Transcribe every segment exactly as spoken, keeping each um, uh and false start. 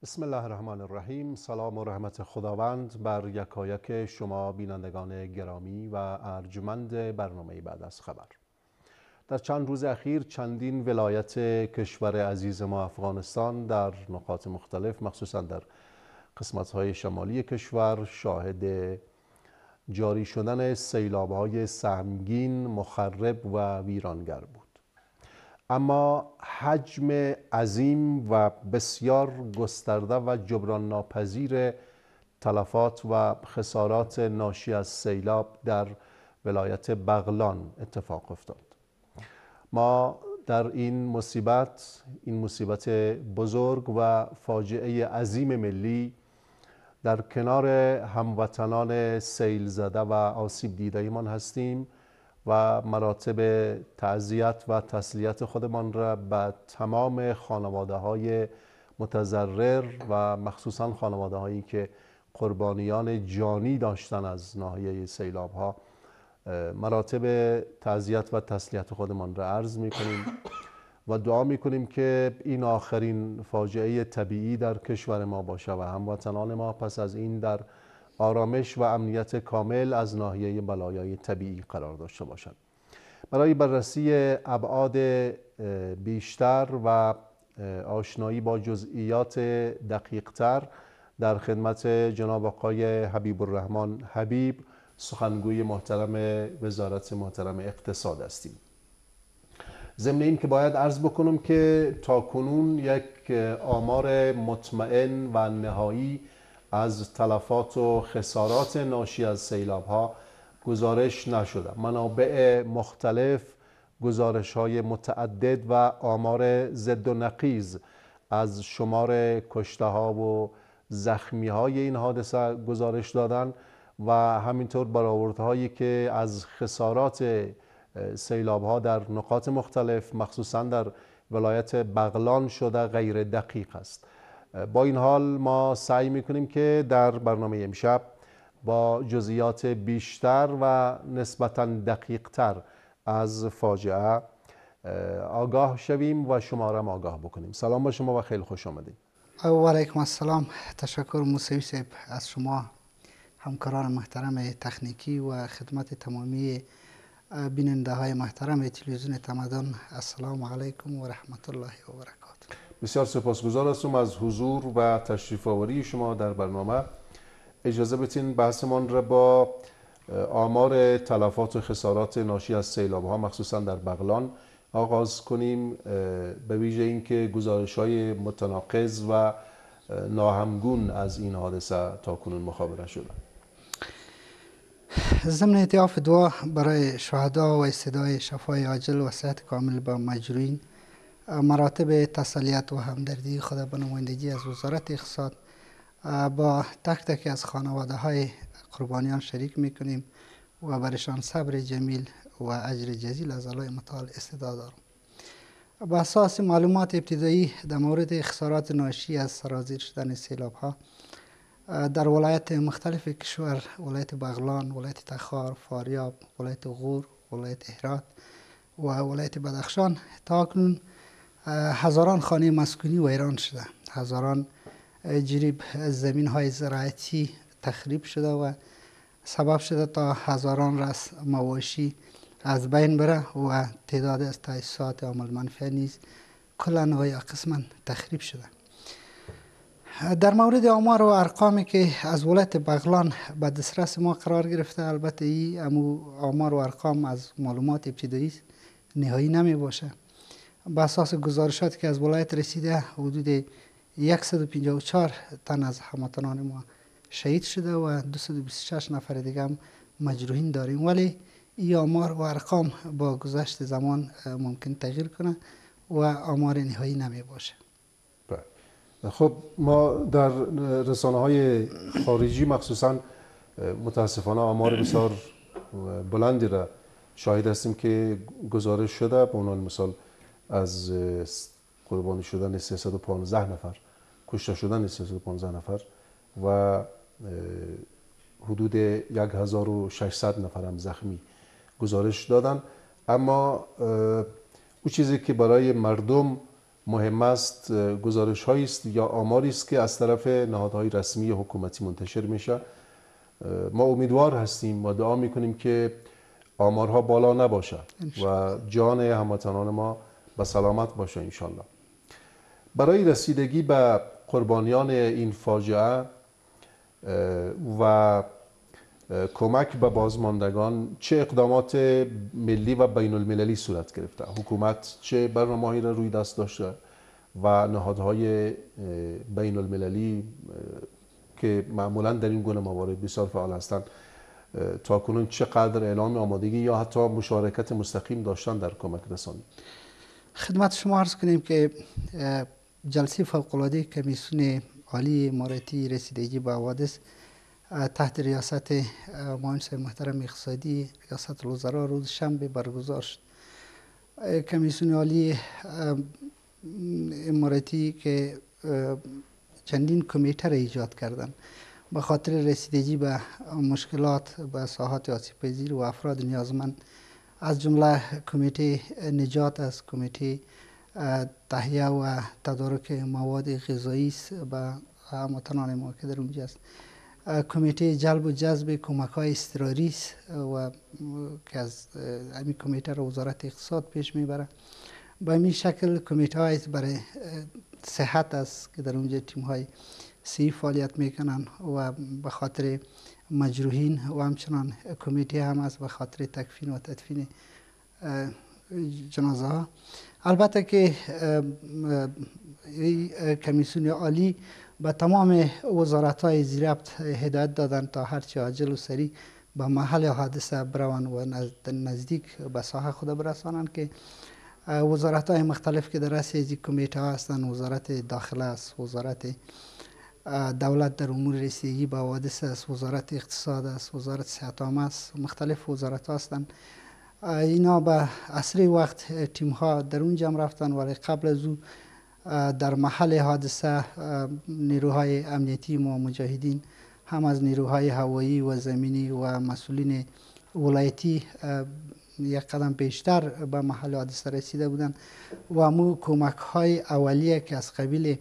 بسم الله الرحمن الرحیم. سلام و رحمت خداوند بر یکایک شما بینندگان گرامی و ارجمند برنامه بعد از خبر. در چند روز اخیر چندین ولایت کشور عزیز ما افغانستان در نقاط مختلف، مخصوصا در قسمت‌های شمالی کشور، شاهد جاری شدن سیلاب‌های سهمگین، مخرب و ویرانگر بود. اما حجم عظیم و بسیار گسترده و جبران ناپذیر تلفات و خسارات ناشی از سیلاب در ولایت بغلان اتفاق افتاد. ما در این مصیبت، این مصیبت بزرگ و فاجعه عظیم ملی، در کنار هموطنان سیل زده و آسیب دیده ایمان هستیم و مراتب تعزیت و تسلیت خودمان را به تمام خانواده های متضرر و مخصوصا خانواده هایی که قربانیان جانی داشتن از ناحیه سیلاب ها، مراتب تعزیت و تسلیت خودمان را عرض می کنیم و دعا می کنیم که این آخرین فاجعه طبیعی در کشور ما باشه و هموطنان ما پس از این در آرامش و امنیت کامل از ناحیه بلایای طبیعی قرار داشته باشند. برای بررسی ابعاد بیشتر و آشنایی با جزئیات دقیقتر در خدمت جناب آقای حبیب الرحمن حبیب، سخنگوی محترم وزارت محترم اقتصاد هستیم. ضمن این که باید عرض بکنم که تاکنون یک آمار مطمئن و نهایی از تلفات و خسارات ناشی از سیلاب ها گزارش نشده. منابع مختلف گزارش های متعدد و آمار ضد و نقیض از شمار کشته ها و زخمی های این حادثه گزارش دادن و همینطور برآوردهایی که از خسارات سیلاب ها در نقاط مختلف مخصوصا در ولایت بغلان شده غیر دقیق است. با این حال ما سعی میکنیم که در برنامه امشب با جزئیات بیشتر و نسبتاً دقیقتر از فاجعه آگاه شویم و شما را آگاه بکنیم. سلام با شما و خیلی خوش آمدید. و علیکم السلام. تشکر موسوی صاحب از شما، همکاران محترم تکنیکی و خدمت تمامی بیننده های محترم تلویزیون تمدن. السلام علیکم و رحمت الله و برکاته. بسیار سپاسگزار هستم از حضور و تشریف آوری شما در برنامه. اجازه بدین بحثمان را با آمار تلفات و خسارات ناشی از سیلاب ها مخصوصا در بغلان آغاز کنیم، به ویژه اینکه گزارش های متناقض و ناهمگون از این حادثه تاکنون مخابره شده. ضمن اتعاف دعا برای شهدا و استدعای شفای عاجل و صحت کامل به مجروحین، مراتب تسلیت و همدردی خود به نمایندگی از وزارت اقتصاد با تک تک از خانواده های قربانیان شریک میکنیم و برشان صبر جمیل و اجر جزیل از الله متعال استدعا دارم. با اساس معلومات ابتدایی در مورد خسارات ناشی از سرازیر شدن سیلاب ها در ولایت مختلف کشور، ولایت بغلان، ولایت تخار، فاریاب، ولایت غور، ولایت هرات و ولایت بدخشان، تا اکنون هزاران خانه مسکونی ویران شده، هزاران جریب زمین های زراعتی تخریب شده و سبب شده تا هزاران رأس مواشی از بین بره و تعداد از تأسیسات عامل منفعه نیز کلاً و یا قسماً تخریب شده. در مورد آمار و ارقامی که از ولایت بغلان به دسترس ما قرار گرفته، البته این آمار و ارقام از معلومات ابتدایی نهایی نمی باشه. به اساس گزارشاتی که از ولایت رسیده، حدود صد و پنجاه و چهار تن از هموطنان ما شهید شده و دویست و بیست و شش نفر دیگه هم مجروحین داریم، ولی این آمار و ارقام با گذشت زمان ممکن تغییر کنه و آمار نهایی نمی باشه. خب ما در رسانه های خارجی مخصوصا متاسفانه آمار بسیار بلندی را شاهد هستیم که گزارش شده. به عنوان مثال از قربانی شدن سیصد و پانزده نفر، کشته شدن سیصد و پانزده نفر و حدود یک هزار و ششصد نفر هم زخمی گزارش دادن. اما اون چیزی که برای مردم مهم است گزارش هایی است یا آماری است که از طرف نهادهای رسمی حکومتی منتشر میشه. ما امیدوار هستیم و دعا میکنیم که آمارها بالا نباشه و جان هموطنان ما به سلامت باشه انشالله. برای رسیدگی به قربانیان این فاجعه و کمک به بازماندگان چه اقدامات ملی و بین المللی صورت گرفته؟ حکومت چه برنامه‌هایی را روی دست داشته و نهادهای بین المللی که معمولا در این گونه موارد بسیار فعال هستند تا کنون چقدر اعلام آمادگی یا حتی مشارکت مستقیم داشتن در کمک رسانی؟ خدمت شما عرض کنیم که جلسه فوق‌العاده کمیسیون عالی اماراتی رسیدگی به حوادث تحت ریاست معاون صاحب محترم اقتصادی ریاست الوزراء روز شنبه برگزار شد. کمیسیون عالی اماراتی که چندین کمیته را ایجاد کردند به خاطر رسیدگی به مشکلات به ساحات آسیب پذیر و افراد نیازمند، از جمله کمیته نجات است، کمیته تهیه و تدارک مواد غذایی است به هموطنان ما که در اونجا است، کمیته جلب و جذب کمک های اضطراری است و که از همین کمیته را وزارت اقتصاد پیش میبره. به همین شکل کمیته های برای صحت است که در اونجا تیم های سی فعالیت میکنن و به خاطر مجروحین و همچنان کمیته هم است به خاطر تکفین و تدفین جنازه ها. البته که کمیسیون عالی به تمام وزارت های زیربط هدایت دادن تا هرچی عاجل و سریع به محل حادثه بروند و نزدیک به ساحه خود برسانند که وزارت های مختلف که در رأس این کمیته ها هستند، وزارت داخله است، وزارت دولت در امور رسیدگی به حوادث است، وزارت اقتصاد است، وزارت صحت عامه است، مختلف وزارت ها هستند. اینا به اسرع وقت تیم ها در اونجا رفتن، ولی قبل از او در محل حادثه نیروهای امنیتی ما مجاهدین هم از نیروهای هوایی و زمینی و مسئولین ولایتی یک قدم بیشتر به محل حادثه رسیده بودند و مو کمک های اولیه که از قبیل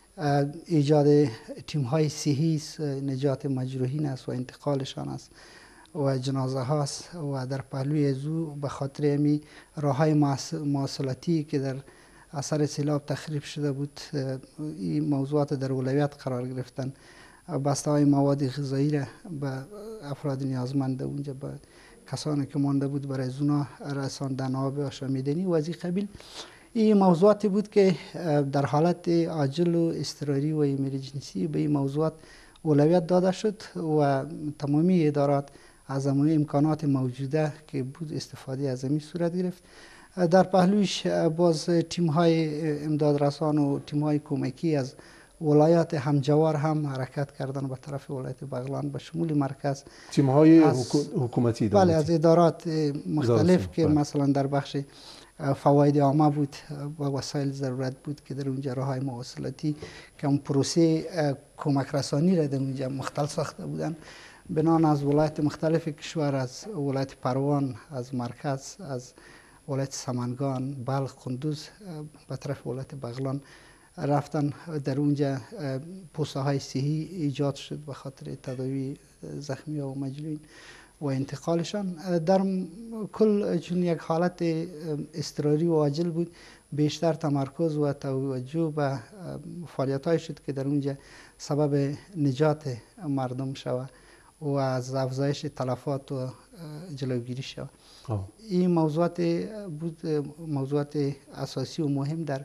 ایجاد تیم های صحی نجات مجروحین است و انتقالشان است و جنازه هاست و در پهلوی ازو به خاطر امی راه های مواصلاتی که در اثر سیلاب تخریب شده بود این موضوعات در اولویت قرار گرفتن، بسته های مواد غذایی را به افراد نیازمند اونجا به کسانی که مانده بود برای زونا رساندن، آب آشامیدنی و از این قبیل. این موضوعاتی بود که در حالت عاجل و اضطراری و ایمرجنسی به این موضوعات اولویت داده شد و تمامی ادارات از همه امکانات موجوده که بود استفاده از این صورت گرفت. در پهلوش باز تیم های امداد رسان و تیم های کمکی از ولایات همجوار هم حرکت کردن به طرف ولایت بغلان به شمول مرکز، تیم های حکومتی بله از ادارات مختلف که مثلا در بخش فواید عامه بود و وسایل ضرورت بود که در اونجا راههای مواصلاتی که اون پروسه کمک رسانی را در اونجا مختل ساخته بودن، بنان از ولایت مختلف کشور، از ولایت پروان، از مرکز، از ولایت سمنگان، بلخ، قندوز به طرف ولایت بغلان رفتن. در اونجا پوسته های صحی ایجاد شد به خاطر تداوی زخمی و مجروحین و انتقالشان. در کل چون یک حالت اضطراری و عاجل بود، بیشتر تمرکز و توجه به فعالیت های شد که در اونجا سبب نجات مردم شود و از افزایش تلفات و جلوگیری شود. این موضوعات بود موضوعات اساسی و مهم در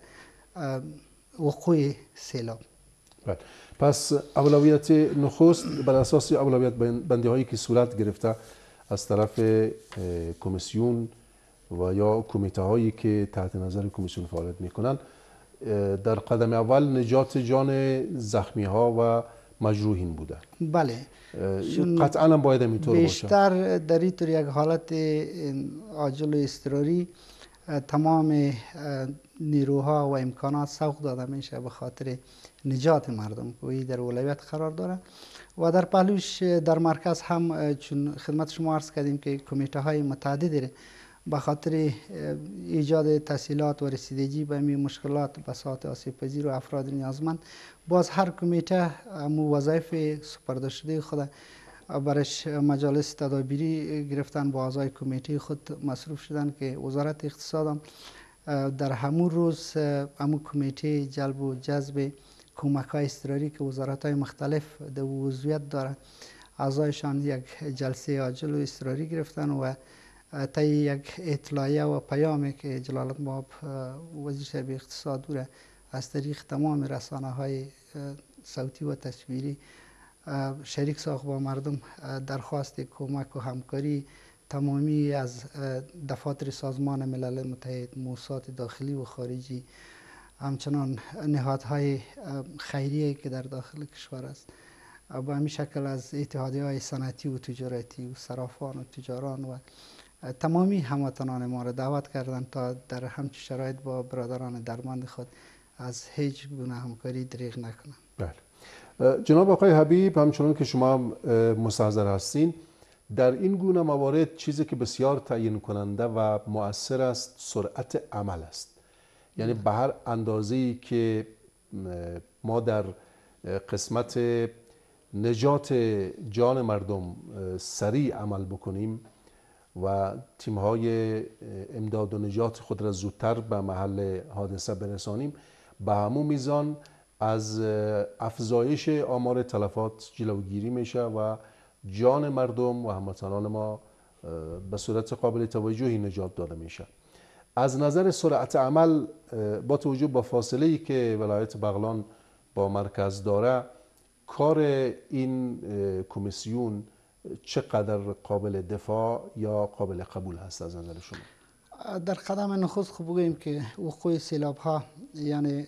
وقوع سیلاب. پس اولویت نخست بر اساس اولویت بندی هایی که صورت گرفته از طرف کمیسیون و یا کمیته هایی که تحت نظر کمیسیون فعالیت میکنن، در قدم اول نجات جان زخمی ها و مجروحین بوده. بله، قطعا هم باید اینطور باشه. بیشتر در این طور یک حالت عاجل و اضطراری تمام نیروها و امکانات سوق داده میشه به خاطر نجات مردم که در اولویت قرار داره. و در پهلوش در مرکز هم چون خدمت شما عرض کردیم که کمیته های متعددی به خاطر ایجاد تسهیلات و رسیدگی به می مشکلات بساط آسیب پذیر و افراد نیازمند، باز هر کمیته مو وظایف سپرده شده خود برش مجالس تدابیری گرفتن، با اعضای کمیته خود مصروف شدن که وزارت اقتصاد در همون روز همون کمیته جلب و جذب کمک های اضطراری که وزارت های مختلف در عضویت داره، اعضایشان یک جلسه عاجل و اضطراری گرفتن و طی یک اطلاعیه و پیامی که جلالت مآب وزیر صاحب اقتصاد دوره از طریق تمام رسانه های صوتی و تصویری شریک ساخت با مردم، درخواست کمک و همکاری تمامی از دفاتر سازمان ملل متحد، موسسات داخلی و خارجی، همچنان نهادهای خیریه که در داخل کشور است، با همین شکل از اتحادیه های صنعتی و تجارتی و صرافان و تجاران و تمامی هموطنان ما را دعوت کردند تا در همچین شرایط با برادران درمند خود از هیچ گونه همکاری دریغ نکنند. بله. جناب آقای حبیب، همچنان که شما مستحضر هستین، در این گونه موارد چیزی که بسیار تعیین کننده و مؤثر است سرعت عمل است. یعنی به هر اندازه‌ای که ما در قسمت نجات جان مردم سریع عمل بکنیم و تیم‌های امداد و نجات خود را زودتر به محل حادثه برسانیم، به همون میزان از افزایش آمار تلفات جلوگیری میشه و جان مردم و هموطنان ما به صورت قابل توجهی نجات داده میشه. از نظر سرعت عمل، با توجه به فاصله‌ای که ولایت بغلان با مرکز داره، کار این کمیسیون چقدر قابل دفاع یا قابل قبول هست از نظر شما؟ در قدم نخست خوب بگوییم که وقوع سیلاب ها یعنی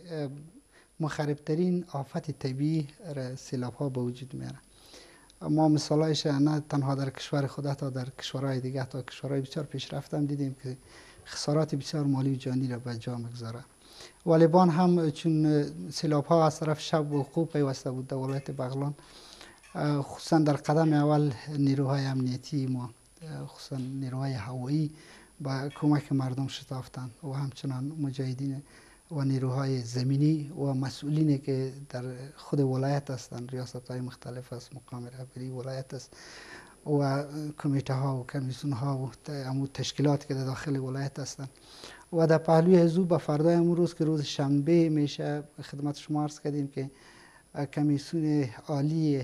مخربترین آفت طبیعی را سیلاب ها به وجود میاره. ما مثالایش نه تنها در کشور خود تا در کشورهای دیگه تا کشورهای بسیار پیشرفته هم دیدیم که خسارات بسیار مالی و جانی را به جا میگذاره. والیبان هم چون سیلاب ها از طرف شب وقوع پیوسته بود در ولایت بغلان، خصوصا در قدم اول نیروهای امنیتی ما، خصوصا نیروهای هوایی با کمک مردم شتافتند و همچنان مجاهدین و نیروهای زمینی و مسئولینی که در خود ولایت هستند، ریاست های مختلف است، مقام رهبری ولایت است و کمیته ها و کمیسیون ها و تشکیلات که در داخل ولایت هستند. و در پهلوی حضور به فردای امروز روز که روز شنبه میشه، خدمت شما عرض کردیم که کمیسیون عالی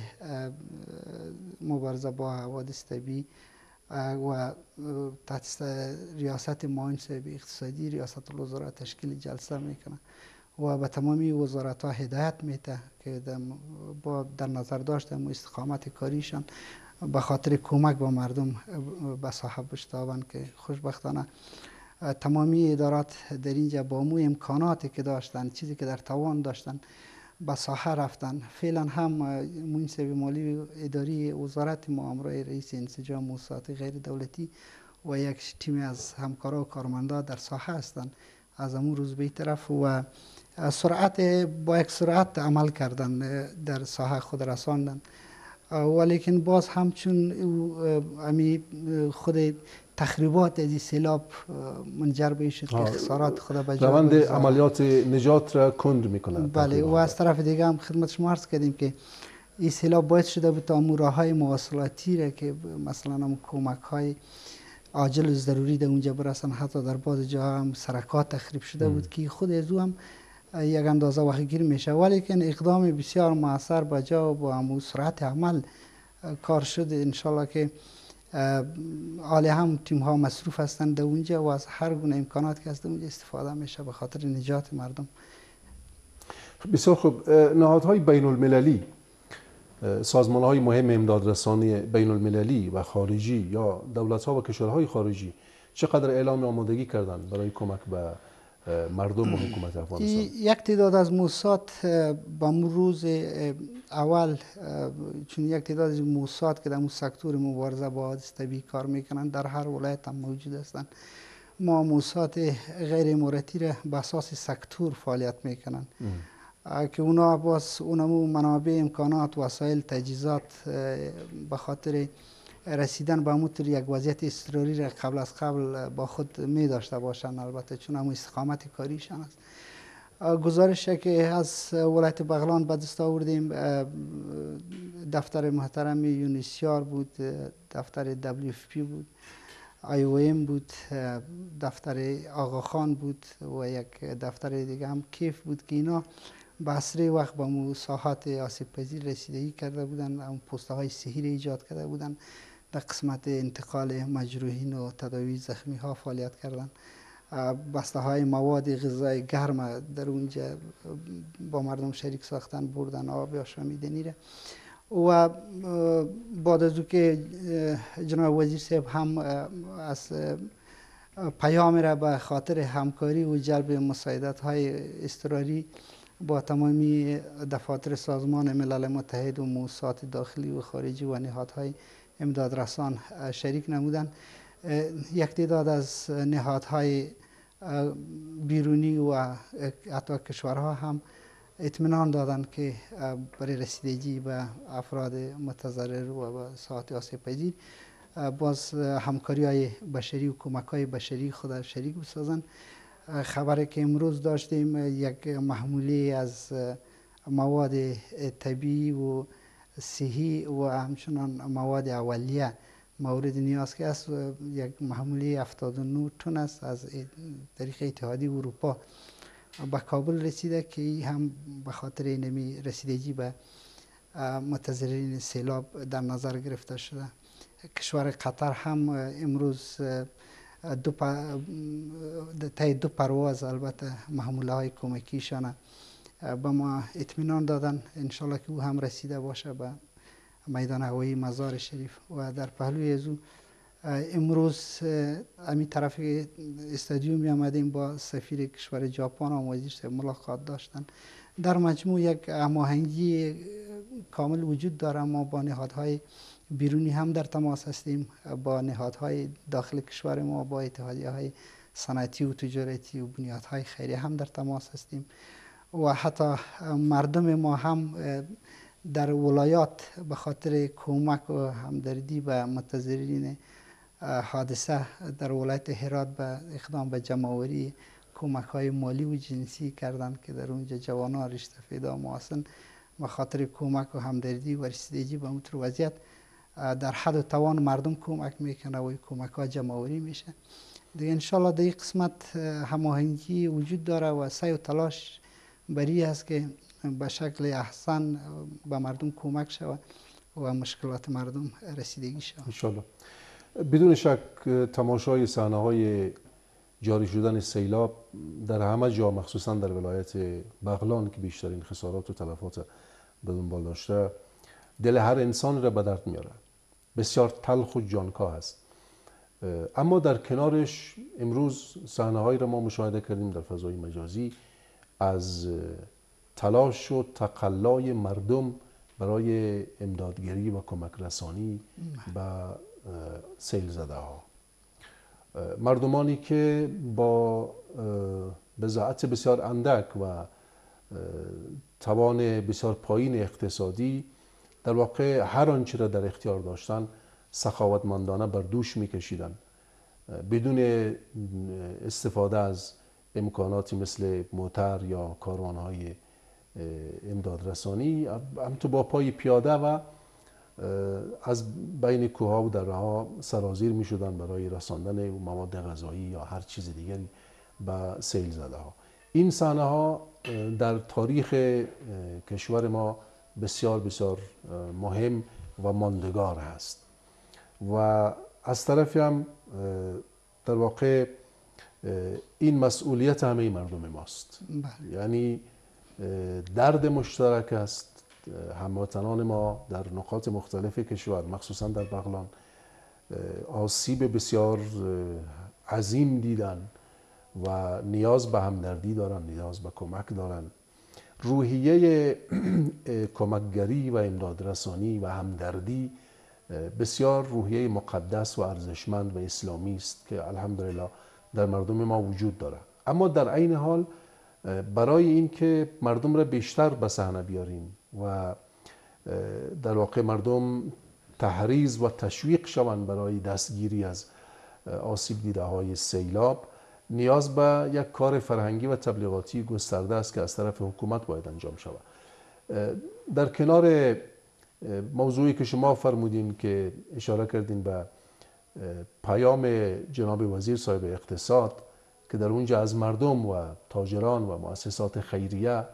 مبارزه با حوادث طبیعی و تحت ریاست معاون صاحب اقتصادی ریاست الوزراء تشکیل جلسه میکنه و به تمامی وزارت ها هدایت میده که با در نظر داشتن استقامت کاریشان به خاطر کمک به مردم به صاحب بشتابند که خوشبختانه تمامی ادارات در اینجا با مو امکاناتی که داشتن، چیزی که در توان داشتن به ساحه رفتن. فعلا هم منصب مالی و اداری وزارت ما همراه رئیس انسجام موسسات غیر دولتی و یک تیم از همکارا و کارمندا در ساحه هستند از همون روز به طرف و سرعت با یک سرعت عمل کردن در ساحه خود رساندن. ولیکن باز همچون امی خود تخریبات از سیلاب منجر به شد که خسارات خود به جا روند عملیات نجات را کند میکنه. بله، و از طرف دیگه هم خدمت شما عرض کردیم که این سیلاب باعث شده بود تا راههای مواصلاتی را که مثلا هم کمک های عاجل و ضروری در اونجا برسن، حتی در بعض جاها هم سرکات تخریب شده بود که خود از او هم یک اندازه وقت گیر میشه. ولیکن اقدام بسیار موثر با جا و با هم سرعت عمل کار شد. انشالله که حالی هم تیم ها مصروف هستند در اونجا و از هر گونه امکانات که از اونجا استفاده میشه به خاطر نجات مردم. بسیار خوب. نهادهای بین المللی، سازمان های مهم امدادرسانی بین المللی و خارجی یا دولت ها و کشورهای خارجی چقدر اعلام آمادگی کردند برای کمک به مردم و حکومت افغانستان؟ یک تعداد از موسسات با روز اول، چون یک تعداد از موسسات که در سکتور مبارزه با حوادث طبیعی کار میکنن در هر ولایت هم موجود هستند. ما موسسات غیر اماراتی را به اساس سکتور فعالیت میکنن که اونا باز اونمو منابع، امکانات، وسایل، تجهیزات به خاطر رسیدن به همونطور یک وضعیت اضطراری را قبل از قبل با خود می داشته باشند، البته چون همون استقامت کاریشان است. گزارش که از ولایت بغلان به دست آوردیم دفتر محترم یونیسیار بود، دفتر دبلیو اف پی بود، آی او ام بود، دفتر آقاخان بود و یک دفتر دیگه هم کیف بود که اینا به اسرع وقت به مو ساحات آسیب پذیر رسیدگی کرده بودن، اون پوسته های صحی را ایجاد کرده بودن، در قسمت انتقال مجروحین و تداوی زخمی ها فعالیت کردن. بسته های مواد غذای گرم در اونجا با مردم شریک ساختن، بردن آب آشامیدنی را. و بعد از که جناب وزیر صاحب هم از پیام را به خاطر همکاری و جلب مساعدت های اضطراری با تمامی دفاتر سازمان ملل متحد و موسسات داخلی و خارجی و نهادهای امداد رسان شریک نمودند. یک تعداد از نهادهای بیرونی و حتی کشورها هم اطمینان دادند که برای رسیدگی به افراد متضرر و به ساحات آسیب پذیر باز همکاری های بشری و کمک های بشری خود شریک بسازند. خبری که امروز داشتیم یک محموله از مواد طبیعی و صحی و همچنان مواد اولیه مورد نیاز که است، یک محموله هفتاد و نه تن است از طریق اتحادیه اروپا به کابل رسیده که هم به خاطر اینمی رسیدگی به متضررین سیلاب در نظر گرفته شده. کشور قطر هم امروز دو تای دو پرواز البته محموله های کمکیشان به ما اطمینان دادن، انشالله که او هم رسیده باشه به میدان هوایی مزار شریف. و در پهلوی از او امروز امی طرف استادیوم آمدیم با سفیر کشور ژاپن و وزیر صاحب ملاقات داشتن. در مجموع یک هماهنگی کامل وجود داره. ما با نهادهای بیرونی هم در تماس هستیم، با نهادهای داخل کشور ما، با اتحادیه های صنعتی و تجارتی و بنیادهای خیریه هم در تماس هستیم و حتی مردم ما هم در ولایات به خاطر کمک و همدردی به متضررین حادثه در ولایت هرات به اقدام به جمع‌آوری کمک های مالی و جنسی کردند که در اونجا جوانان رشته فدا محسن به خاطر کمک و همدردی و رسیدگی به اون وضعیت در حد و توان مردم کمک میکنه و کمک ها جمع‌آوری میشه دیگه. انشالله در این قسمت هماهنگی وجود داره و سعی و تلاش بری است که به شکل احسن به مردم کمک شود و مشکلات مردم رسیدگی شود انشالله. بدون شک تماشای صحنه‌های جاری شدن سیلاب در همه جا، مخصوصا در ولایت بغلان که بیشترین خسارات و تلفات به دنبال داشته، دل هر انسان را به درد میاره. بسیار تلخ و جانکاه است. اما در کنارش امروز صحنه‌هایی را ما مشاهده کردیم در فضای مجازی از تلاش و تقلای مردم برای امدادگری و کمک رسانی به سیل زده ها. مردمانی که با بضاعت بسیار اندک و توان بسیار پایین اقتصادی در واقع هر آنچه را در اختیار داشتن سخاوتمندانه بر دوش میکشیدن، بدون استفاده از امکاناتی مثل موتر یا کاروانهای امداد رسانی، هم تو با پای پیاده و از بین کوه‌ها و دره‌ها سرازیر می شدن برای رساندن مواد غذایی یا هر چیز دیگری به سیل زده ها. این صحنه ها در تاریخ کشور ما بسیار بسیار مهم و ماندگار هست و از طرفی هم در واقع این مسئولیت همه مردم ماست. یعنی درد مشترک است. هموطنان ما در نقاط مختلف کشور، مخصوصا در بغلان، آسیب بسیار عظیم دیدن و نیاز به همدردی دارن، نیاز به کمک دارن. روحیه کمکگری و امدادرسانی و همدردی بسیار روحیه مقدس و ارزشمند و اسلامی است که الحمدلله در مردم ما وجود داره. اما در عین حال برای اینکه مردم را بیشتر به صحنه بیاریم و در واقع مردم تحریض و تشویق شوند برای دستگیری از آسیب دیده های سیلاب، نیاز به یک کار فرهنگی و تبلیغاتی گسترده است که از طرف حکومت باید انجام شود. در کنار موضوعی که شما فرمودین که اشاره کردین به پیام جناب وزیر صاحب اقتصاد که در اونجا از مردم و تاجران و مؤسسات خیریه،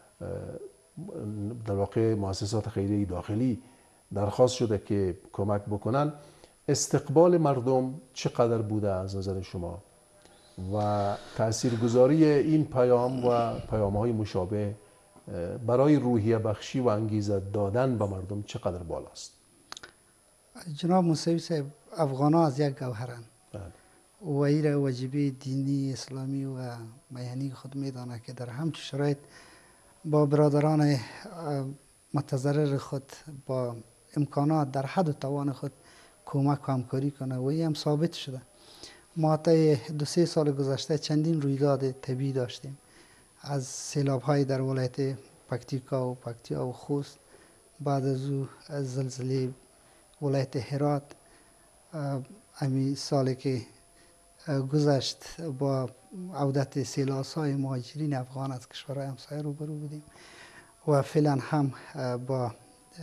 در واقع مؤسسات خیریه داخلی درخواست شده که کمک بکنن، استقبال مردم چقدر بوده از نظر شما و تاثیرگذاری این پیام و پیام‌های مشابه برای روحیه بخشی و انگیزه دادن به مردم چقدر بالاست؟ جناب موسوی صاحب، افغان‌ها از یک گوهرند و این واجبه دینی اسلامی و میهنی خود میدانه که در همچه شرایط با برادران متضرر خود با امکانات در حد و توان خود کمک و همکاری کنه و این هم ثابت شده. ما طی دو سه سال گذشته چندین رویداد طبیعی داشتیم، از سیلاب های در ولایت پکتیکا و پکتیا و خوست، بعد از او از زلزله ولایت هرات، امی سالی که گذشت با عودت سیلاسای مهاجرین افغان از کشورهای همسایه روبرو بودیم و فعلا هم با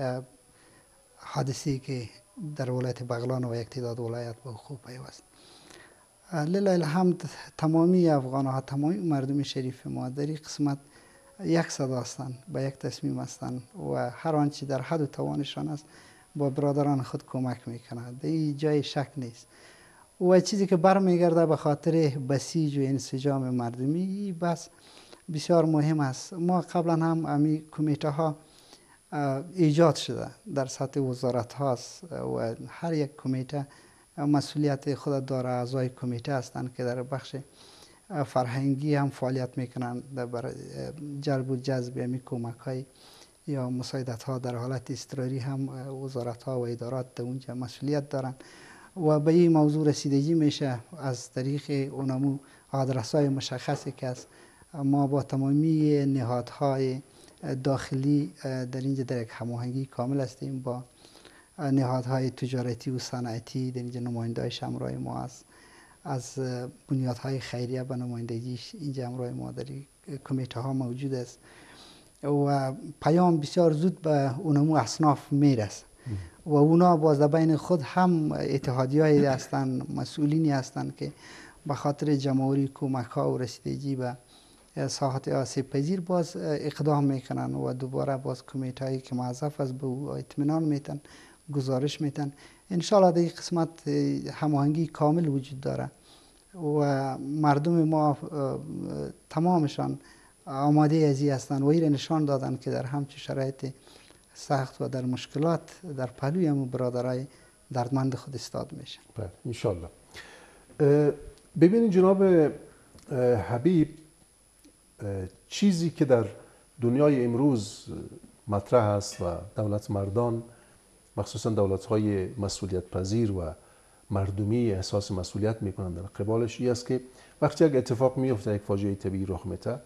حادثی که در ولایت بغلان و یک تعداد ولایت به حقوق پیوست. لله الحمد تمامی افغان ها، تمامی مردم شریف ما در این قسمت یک صدا هستند، به یک تصمیم هستند و هر آنچه در حد و توانشان است با برادران خود کمک میکنند. در این جای شک نیست و چیزی که برمیگرده به خاطر بسیج و انسجام مردمی، بس بسیار مهم است. ما قبلا هم امی کمیته ها ایجاد شده در سطح وزارت هاست و هر یک کمیته مسئولیت خود داره. اعضای کمیته هستند که در بخش فرهنگی هم فعالیت میکنند، در جلب و جذب امی کمک های یا مساعدت ها در حالت اضطراری هم وزارت ها و ادارات در اونجا مسئولیت دارند و به این موضوع رسیدگی میشه از طریق اونمو آدرس های مشخصی که است. ما با تمامی نهادهای داخلی در اینجا در یک هماهنگی کامل هستیم، با نهادهای تجارتی و صنعتی در اینجا نماینده‌هایش همراه ما است، از بنیادهای خیریه به نمایندگیش اینجا همراه ما در کمیته ها موجود است و پیام بسیار زود به اونمو اصناف میرسه و اونا باز بین خود هم اتحادی هایی هستند، مسئولینی هستند که به خاطر جمعوری کمک ها و رسیدگی به ساحت آسیب پذیر باز اقدام میکنن و دوباره باز کمیته هایی که موظف است به او اطمینان میتن، گزارش میتن. انشالله در این قسمت هماهنگی کامل وجود داره و مردم ما تمامشان آماده ازی هستند و این نشان دادن که در همچه شرایط سخت و در مشکلات در پهلوی همون برادرای دردمند خود استاد میشه. بله انشالله. ببینید جناب حبیب، چیزی که در دنیای امروز مطرح است و دولت مردان، مخصوصا دولت‌های مسئولیت پذیر و مردمی احساس مسئولیت میکنن در قبالش، این است که وقتی یک اتفاق میفته، یک فاجعه طبیعی رخ میده،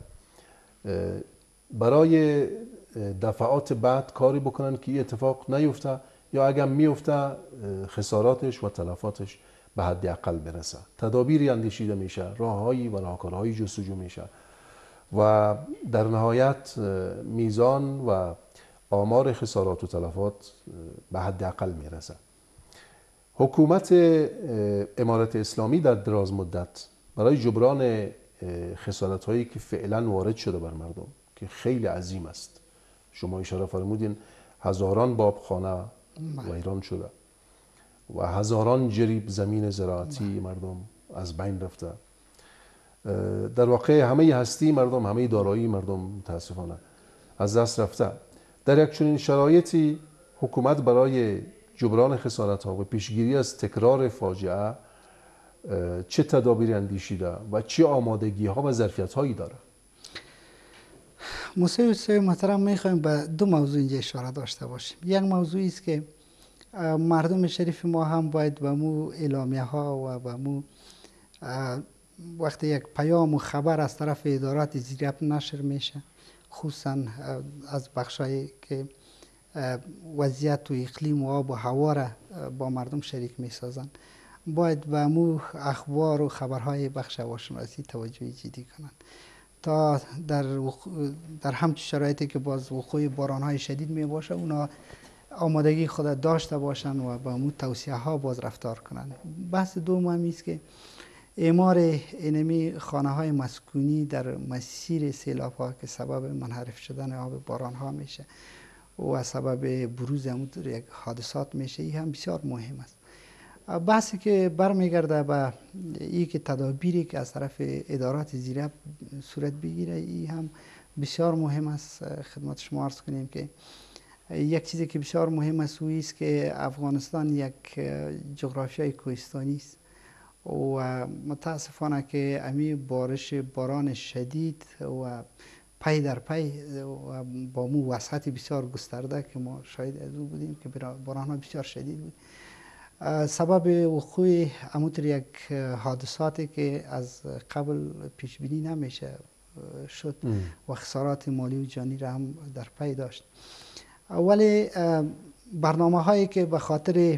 برای دفعات بعد کاری بکنن که این اتفاق نیفته یا اگر میفته خساراتش و تلفاتش به حد اقل برسه. تدابیری اندیشیده میشه، راههایی و راهکارهایی جستجو میشه و در نهایت میزان و آمار خسارات و تلفات به حد اقل میرسه. حکومت امارت اسلامی در دراز مدت برای جبران خسارات هایی که فعلا وارد شده بر مردم که خیلی عظیم است، شما اشاره فرمودین هزاران بابخانه ویران شده و هزاران جریب زمین زراعتی مردم از بین رفته، در واقع همه هستی مردم، همه دارایی مردم متاسفانه از دست رفته. در یک چنین شرایطی حکومت برای جبران خسارت ها و پیشگیری از تکرار فاجعه چه تدابیری اندیشیده و چه آمادگی ها و ظرفیت هایی داره؟ موسوی صاحب محترم، میخوایم به دو موضوع اینجا اشاره داشته باشیم. یک موضوعی است که مردم شریف ما هم باید به مو اعلامیه ها و به مو وقتی یک پیام و خبر از طرف ادارات زیراب نشر میشه، خصوصا از بخشایی که وضعیت و اقلیم و آب و هوا را با مردم شریک می سازند، باید به مو اخبار و خبرهای بخش هواشناسی توجه جدی کنند تا در در همچون شرایطی که باز وقوع بارانهای شدید می باشه اونا آمادگی خود داشته باشند و به مو توصیه ها باز رفتار کنند. بحث دوم هم است که اعمار اینمی خانه های مسکونی در مسیر سیلاب ها که سبب منحرف شدن آب باران ها میشه و سبب بروز یک حادثات میشه، این هم بسیار مهم است. بحثی که برمیگرده به این که تدابیری که از طرف ادارات زیراب صورت بگیره، این هم بسیار مهم است. خدمت شما عرض کنیم که یک چیزی که بسیار مهم است اویی است که افغانستان یک جغرافیای کوهستانی است و متاسفانه که امی بارش باران شدید و پی در پی و با مو وسعت بسیار گسترده که ما شاید از او بودیم که باران ها بسیار شدید بود، سبب وقوع همونطور یک حادثاتی که از قبل پیش بینی نمیشه شد و خسارات مالی و جانی را هم در پی داشت. ولی برنامه هایی که به خاطر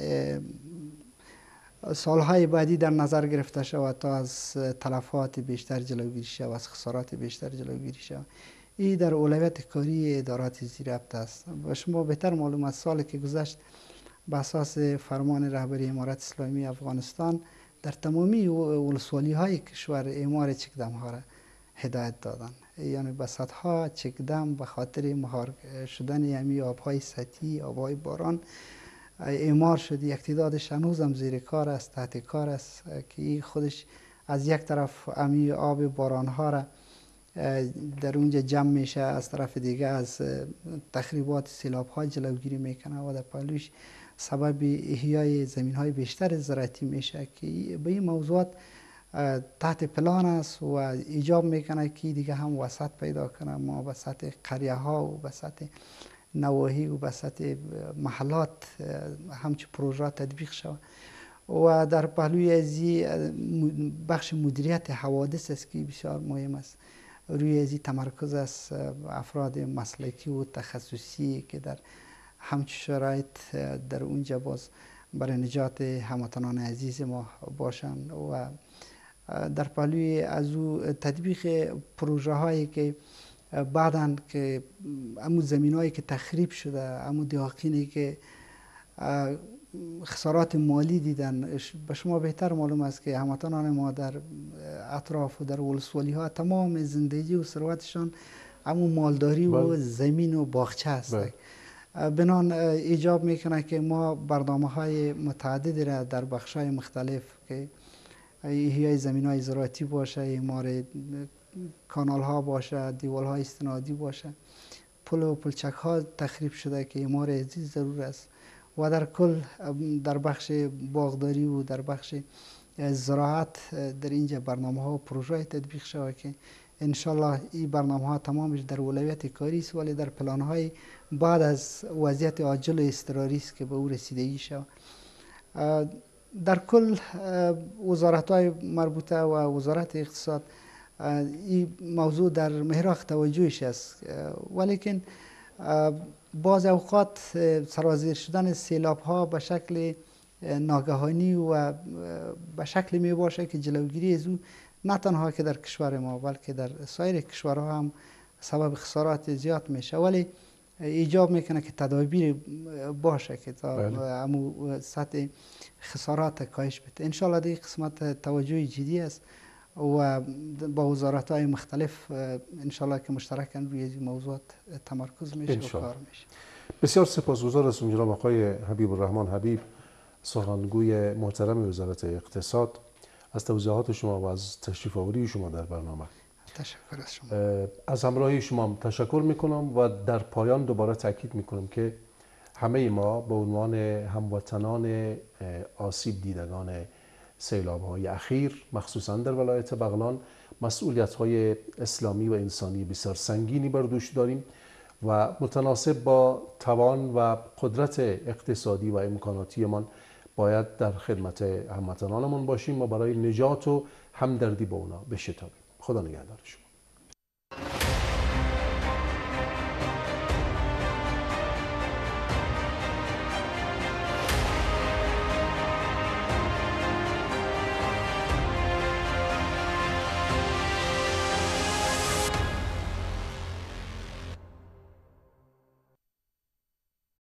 سالهای بعدی در نظر گرفته شود تا از تلفات بیشتر جلوگیری شود و از خسارات بیشتر جلوگیری شود، این در اولویت کاری ادارات زیربط است. و شما بهتر معلوم است سالی که گذشت به اساس فرمان رهبری امارت اسلامی افغانستان در تمامی ولسوالی های کشور اعمار چکدم ها را هدایت دادند، یعنی به صدها چکدم به خاطر مهار شدن یمی آبهای سطحی آبهای باران اعمار شد. یک تعدادش هنوز هم زیر کار است، تحت کار است که این خودش از یک طرف امی آب باران ها را در اونجا جمع میشه، از طرف دیگه از تخریبات سیلاب ها جلوگیری میکنه و در پهلوش سبب احیای زمین های بیشتر زراعتی میشه که به این موضوعات تحت پلان است و ایجاب میکنه که دیگه هم وسط پیدا کنه، ما به سطح قریه ها و به سطح نواحی و به سطح محلات همچون پروژه تطبیق شود. و در پهلوی ازی بخش مدیریت حوادث است که بسیار مهم است، روی ازی تمرکز است افراد مسلکی و تخصصی که در همچون شرایط در اونجا باز برای نجات هموطنان عزیز ما باشند و در پهلوی از او تطبیق پروژه هایی که بعداً که امو زمین هایی که تخریب شده، امو دیاقینی که خسارات مالی دیدن، به شما بهتر معلوم است که هموطنان ما در اطراف و در ولسوالی ها تمام زندگی و ثروتشان امو مالداری و زمین و باغچه است. بنان ایجاب میکنه که ما برنامه های متعددی را در بخش های مختلف که احیای زمین های زراعتی باشه، اعمار کانال ها باشه، دیوال های استنادی باشه، پل و پلچک ها تخریب شده که اعمار ازی ضرور است و در کل در بخش باغداری و در بخش زراعت در اینجا برنامه ها و پروژه تطبیق شود که انشالله این برنامه ها تمامش در اولویت کاری است، ولی در پلان های بعد از وضعیت عاجل و اضطراری است که به او رسیدگی شود. در کل وزارت های مربوطه و وزارت اقتصاد این موضوع در محراق توجهش است، ولیکن بعض اوقات سرازیر شدن سیلاب ها به شکل ناگهانی و به شکل می باشه که جلوگیری از او نه تنها که در کشور ما بلکه در سایر کشورها هم سبب خسارات زیاد میشه، ولی ایجاب میکنه که تدابیر باشه که تا امو سطح خسارات کاهش بده. انشالله در این قسمت توجه جدی است و با وزارت های مختلف انشالله که مشترکاً روی این موضوعات تمرکز میشه و کار میشه. بسیار سپاسگزار از جناب آقای حبیب الرحمن حبیب، سخنگوی محترم وزارت اقتصاد، از توضیحات شما و از تشریف آوری شما در برنامه. تشکر از شما. از همراهی شما تشکر میکنم و در پایان دوباره تاکید میکنم که همه ما به عنوان هموطنان آسیب دیدگان سیلاب های اخیر مخصوصا در ولایت بغلان مسئولیت های اسلامی و انسانی بسیار سنگینی بر دوش داریم و متناسب با توان و قدرت اقتصادی و امکاناتی من باید در خدمت هموطنانمون باشیم و برای نجات و همدردی با اونا بشتابیم. خدا نگهدارشون.